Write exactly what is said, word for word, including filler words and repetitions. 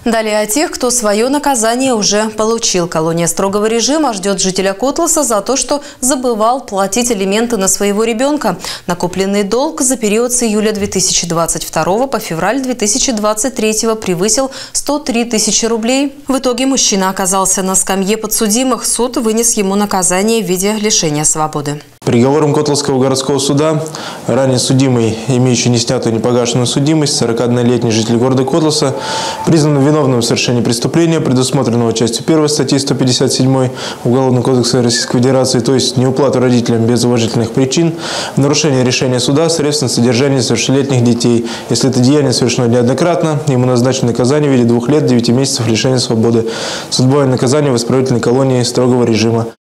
Далее о тех, кто свое наказание уже получил. Колония строгого режима ждет жителя Котласа за то, что забывал платить алименты на своего ребенка. Накопленный долг за период с июля две тысячи двадцать второго по февраль две тысячи двадцать третьего превысил сто три тысячи рублей. В итоге мужчина оказался на скамье подсудимых. Суд вынес ему наказание в виде лишения свободы. Приговором Котласского городского суда ранее судимый, имеющий неснятую непогашенную судимость, сорокаоднолетний житель города Котласа, признан виновным в совершении преступления, предусмотренного частью первой статьи сто пятьдесят семь Уголовного кодекса Российской Федерации, то есть неуплату родителям без уважительных причин, в нарушение решения суда средств на содержание несовершеннолетних детей. Если это деяние совершено неоднократно, ему назначено наказание в виде двух лет девяти месяцев лишения свободы с отбыванием наказания в исправительной колонии строгого режима.